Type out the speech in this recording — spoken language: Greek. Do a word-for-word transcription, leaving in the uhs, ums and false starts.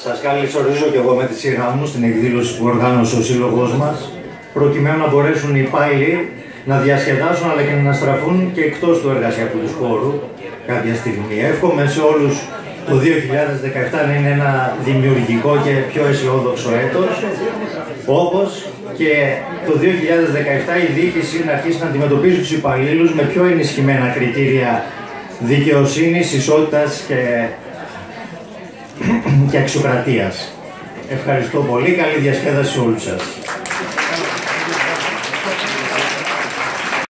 Σας καλωσορίζω και εγώ με τη σειρά μου στην εκδήλωση που οργάνωσε ο σύλλογος μας, προκειμένου να μπορέσουν οι υπάλληλοι να διασκεδάσουν αλλά και να στραφούν και εκτός του εργασιακού τους χώρου κάποια στιγμή. Εύχομαι σε όλους το δύο χιλιάδες δεκαεπτά να είναι ένα δημιουργικό και πιο αισιόδοξο έτος, όπως και το δύο χιλιάδες δεκαεπτά η διοίκηση να αρχίσει να αντιμετωπίζει τους υπαλλήλους με πιο ενισχυμένα κριτήρια δικαιοσύνης, ισότητας και, και αξιοκρατίας. Ευχαριστώ πολύ, καλή διασκέδαση σε όλους σας.